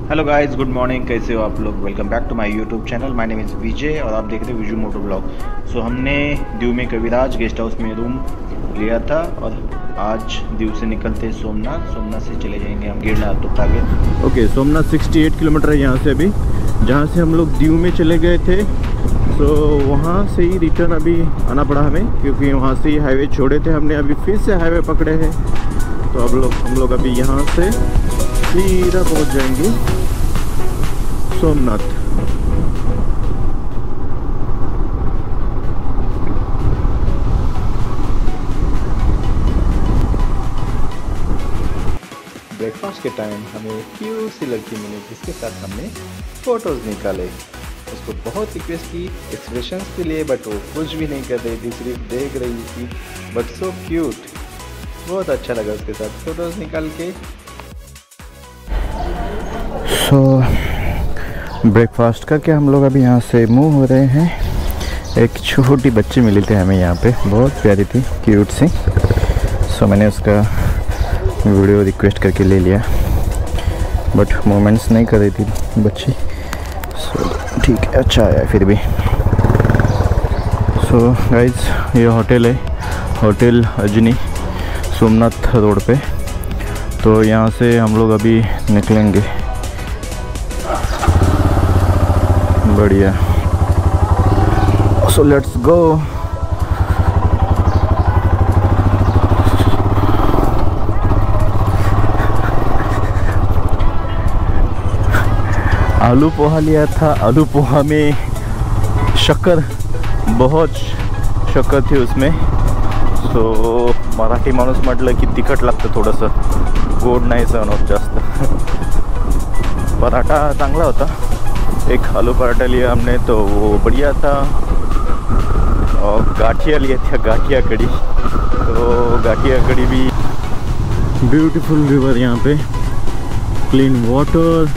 Hello guys, good morning. कैसे हो आप लोग? Welcome back to my YouTube channel. My name is Vijay और आप देख रहे हो विजू मोटो ब्लॉग। सो हमने दीव में कविराज गेस्ट हाउस में रूम लिया था और आज दीव से निकलते सोमनाथ से चले जाएंगे हम गिरनार तो टारगेट। ओके, सोमनाथ 68 किलोमीटर है यहाँ से। अभी जहाँ से हम लोग दीव में चले गए थे तो वहाँ से ही रिटर्न अभी आना पड़ा हमें, क्योंकि वहाँ से ही हाईवे छोड़े थे हमने। अभी फिर से हाईवे पकड़े हैं तो अब हम लोग अभी यहाँ से सीधा पहुँच जाएंगे सोमनाथ। ब्रेकफास्ट के टाइम हमें क्यूट सी लड़की मिली जिसके साथ हमने फोटोज निकाले। उसको बहुत रिक्वेस्ट की एक्सप्रेशंस के लिए, बट वो कुछ भी नहीं कर रही थी, सिर्फ देख रही थी। बट सो क्यूट, बहुत अच्छा लगा उसके साथ फोटोज निकाल के। ब्रेकफास्ट करके हम लोग अभी यहाँ से मूव हो रहे हैं। एक छोटी बच्ची मिली थी हमें यहाँ पे, बहुत प्यारी थी, क्यूट सी। सो मैंने उसका वीडियो रिक्वेस्ट करके ले लिया, बट मोमेंट्स नहीं कर रही थी बच्ची। सो ठीक है, अच्छा आया फिर भी। सो गाइज, ये होटल है, होटल अजनी, सोमनाथ रोड पे। तो यहाँ से हम लोग अभी निकलेंगे। बढ़िया, सो लेट्स गो। आलू पोहा लिया था। आलू पोहा में शक्कर, बहुत शक्कर थी उसमें। सो मराठी माणूस म्हटलं की तिखट लागतं थोडंसं, गोड नाही सहन होत जास्त। पराठा चांगला होता। एक आलू पराठा लिया हमने तो वो बढ़िया था। और गाठिया लिया था, गाठिया कड़ी। तो गाठिया कड़ी भी। ब्यूटीफुल रिवर यहाँ पे, क्लीन वाटर।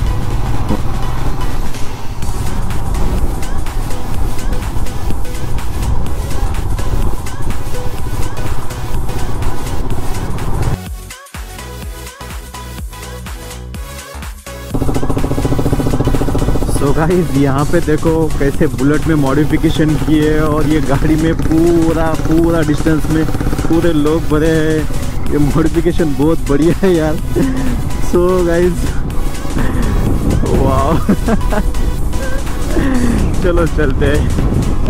तो गाइस, यहाँ पे देखो कैसे बुलेट में मॉडिफिकेशन किए और ये गाड़ी में पूरा डिस्टेंस में पूरे लोग भरे हैं। ये मॉडिफिकेशन बहुत बढ़िया है यार। सो गाइस, वाह। चलो चलते हैं।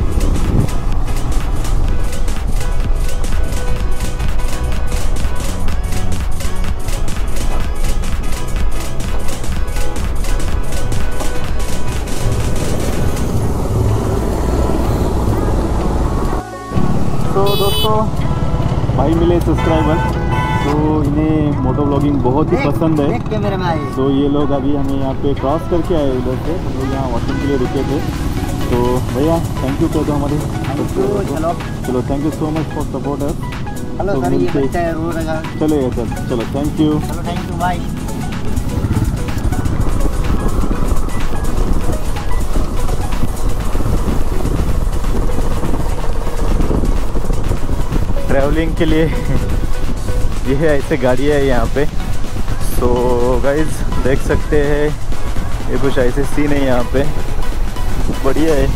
तो दोस्तों, भाई मिले सब्सक्राइबर, तो इन्हें मोटो ब्लॉगिंग बहुत ही पसंद है। तो ये लोग अभी हमें यहाँ पे क्रॉस करके आए उधर से। हम लोग यहाँ वॉशिंग के लिए रुके थे। तो भैया थैंक यू कर दो हमारे। चलो thank you so much for support us. चलेगा सर, चलो थैंक यू। बाय। ट्रैवलिंग के लिए ये है, ऐसे गाड़ी है यहाँ पे। सो गाइज देख सकते हैं, ये कुछ ऐसे सीन है यहाँ पे, बढ़िया है।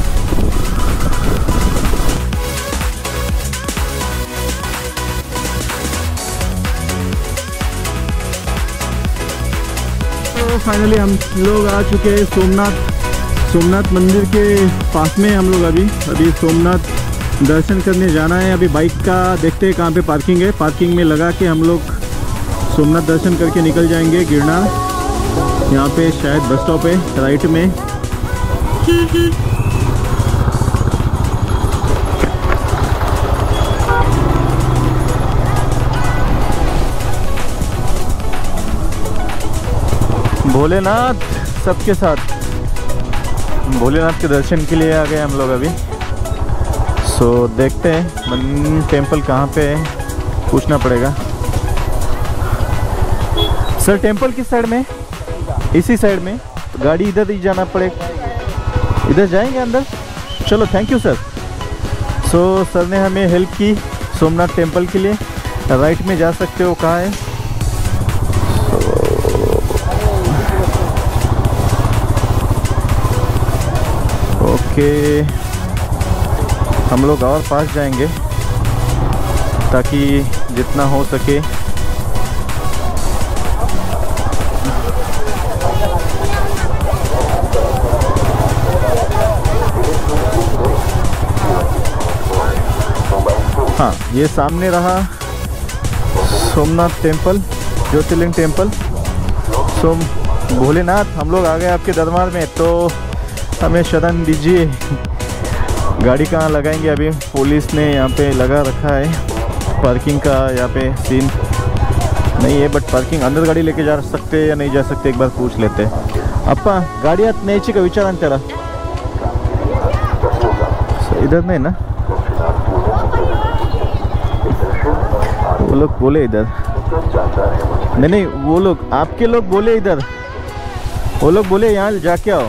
तो फाइनली हम लोग आ चुके हैं सोमनाथ मंदिर के पास में। हम लोग अभी सोमनाथ दर्शन करने जाना है। अभी बाइक का देखते हैं कहाँ पे पार्किंग है। पार्किंग में लगा के हम लोग सोमनाथ दर्शन करके निकल जाएंगे गिरनार। यहाँ पे शायद बस स्टॉप है राइट में। भोलेनाथ सबके साथ, भोलेनाथ के दर्शन के लिए आ गए हम लोग अभी। सो देखते हैं टेम्पल कहाँ पे है, पूछना पड़ेगा। सर टेम्पल किस साइड में? इसी साइड में। तो गाड़ी इधर ही जाना पड़ेगा, इधर जाएंगे अंदर। चलो thank you sir. So sir ने हमें हेल्प की सोमनाथ टेम्पल के लिए। राइट में जा सकते हो, कहाँ है? कि हम लोग और पास जाएंगे ताकि जितना हो सके हाँ, ये सामने रहा सोमनाथ टेम्पल, ज्योतिर्लिंग टेम्पल। सोम भोलेनाथ, हम लोग आ गए आपके दरबार में, तो हमें शरण दीजिए। गाड़ी कहाँ लगाएंगे? अभी पुलिस ने यहाँ पे लगा रखा है पार्किंग का, यहाँ पे सीन नहीं है, बट पार्किंग अंदर गाड़ी लेके जा सकते हैं या नहीं जा सकते एक बार पूछ लेते हैं। अप्पा गाड़ी आत न्यायची का विचार आण त्याला? इधर नहीं ना, वो लोग बोले इधर नहीं, वो लोग आपके लोग बोले इधर, वो लोग बोले यहाँ जाके आओ।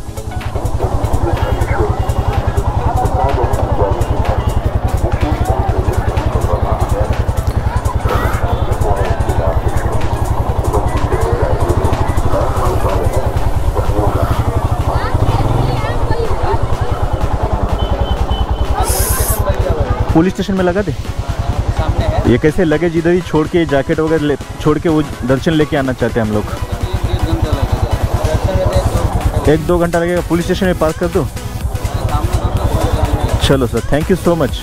पुलिस स्टेशन में लगा दे सामने है। ये कैसे लगेज इधर ही छोड़ के, जैकेट वगैरह छोड़ के वो दर्शन लेके आना चाहते हैं हम लोग। 1-2 घंटा लगेगा। पुलिस स्टेशन में पार्क कर दो। चलो sir, thank you so much.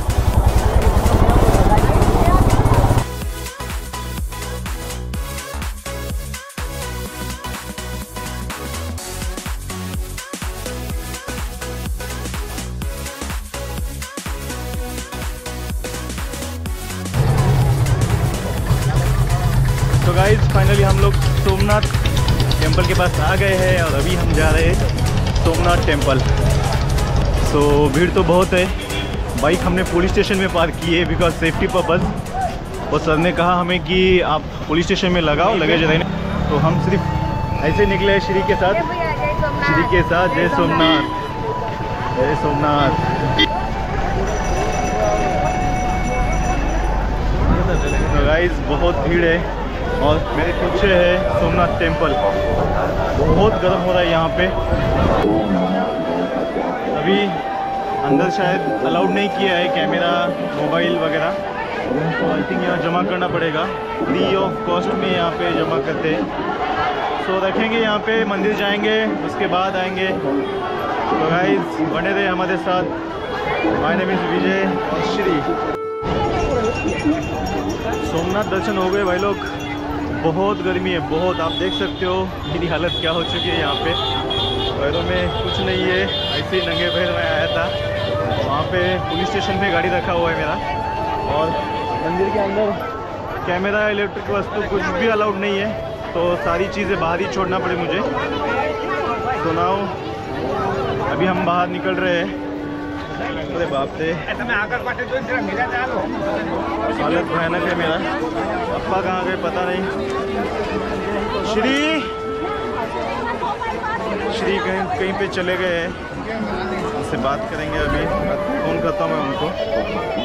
तो गाइस फाइनली हम लोग सोमनाथ टेम्पल के पास आ गए हैं और अभी हम जा रहे हैं सोमनाथ टेम्पल। सो भीड़ तो बहुत है। बाइक हमने पुलिस स्टेशन में पार्क की है बिकॉज सेफ्टी पर्पज़। और सर ने कहा हमें कि आप पुलिस स्टेशन में लगाओ लगेज रहने, तो हम सिर्फ ऐसे निकले हैं श्री के साथ। श्री के साथ जय सोमनाथ, जय सोमनाथ। तो गाइस बहुत भीड़ है और मेरे पीछे है सोमनाथ टेम्पल। बहुत गर्म हो रहा है यहाँ पे। अभी अंदर शायद अलाउड नहीं किया है कैमरा, मोबाइल वगैरह, तो आई थिंक यहाँ जमा करना पड़ेगा। फ्री ऑफ कॉस्ट में यहाँ पे जमा करते हैं। सो रखेंगे यहाँ पे, मंदिर जाएंगे, उसके बाद आएंगे। तो गाइस बने रहे हमारे साथ। माय नेम इज़ विजय और श्री। सोमनाथ दर्शन हो गए भाई लोग। बहुत गर्मी है, बहुत। आप देख सकते हो मेरी हालत क्या हो चुकी है यहाँ पे। पैरों में कुछ नहीं है, ऐसे ही नंगे पैर में आया था। वहाँ पे पुलिस स्टेशन पे गाड़ी रखा हुआ है मेरा। और मंदिर के अंदर कैमरा, इलेक्ट्रिक वस्तु कुछ भी अलाउड नहीं है, तो सारी चीज़ें बाहर ही छोड़ना पड़े मुझे। तो नाउ अभी हम बाहर निकल रहे हैं। अरे बाप रे, हालत भयानक है मेरा। अप्पा कहाँ गए पता नहीं। श्री कहीं पे चले गए हैं। उससे बात करेंगे, अभी फ़ोन करता हूँ मैं उनको।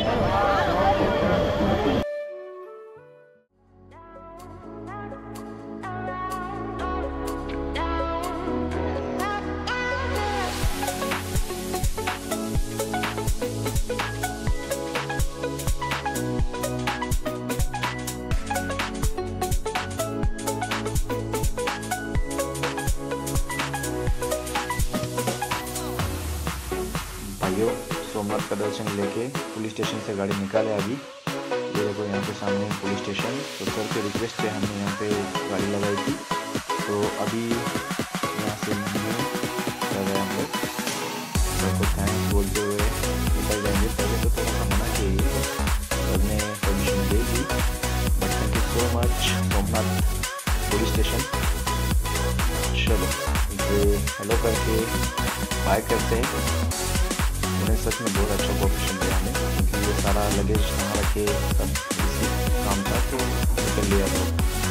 सोमनाथ का दर्शन लेके पुलिस स्टेशन से गाड़ी निकाले अभी। ये देखो यहाँ पे सामने पुलिस स्टेशन। तो सर के रिक्वेस्ट पे हमने यहाँ पे गाड़ी लगाई थी। तो अभी यहाँ से कर रहे हैं हम लोग। सर को थैंक्स बोलते हुए निकल जाएंगे। पहले तो थोड़ा सा मना किए, सर ने परमिशन दे दी, but thank you so much Somnath police station. चलो इसे हेलो करके बाय करते हैं। उन्हें सच में बहुत अच्छा कोऑपरेशन दिया हमें, क्योंकि ये सारा लगेज हमारा के सब इसी काम था, तो निकल लिया लोग।